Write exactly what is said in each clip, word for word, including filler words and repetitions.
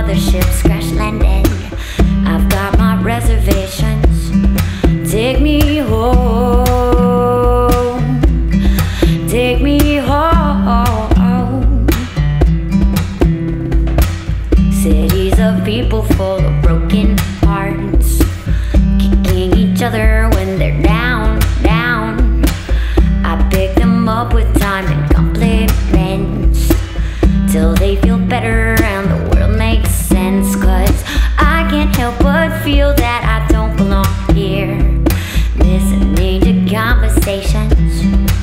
mothership's crash landed. I've got my reservations. Take me home. Take me home. Cities of people full of broken hearts, kicking each other when they're down, down. I pick them up with time and compliments till they feel better and the world makes sense. Cause I can't help but feel that I don't belong here, listening to conversations.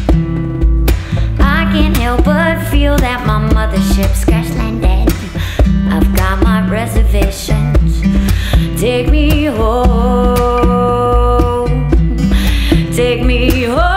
I can't help but feel that my mothership's crash landed. I've got my reservations. Take me home. Take me home.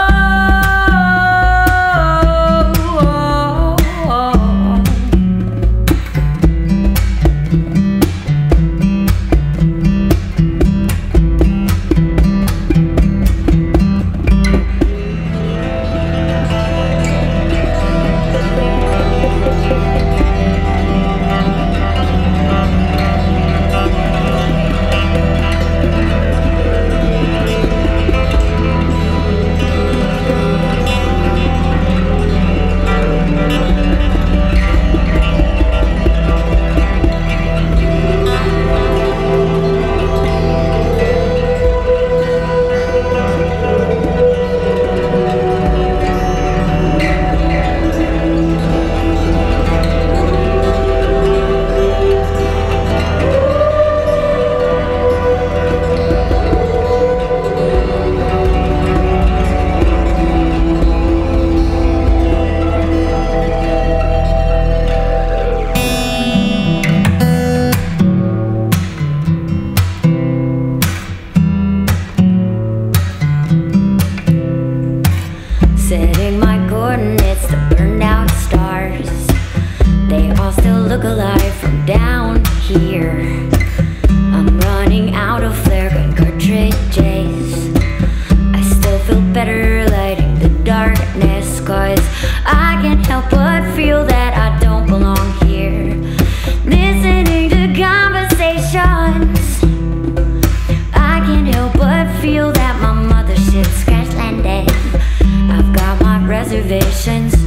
Setting my coordinates to burned out stars. They all still look alive from down here. I'm running out of flare gun cartridges. I still feel better lighting the darkness. Cause I can't help but feel that I don't belong here, listening to conversations. I can't help but feel that my mothership's crash landed. I've got my reservations.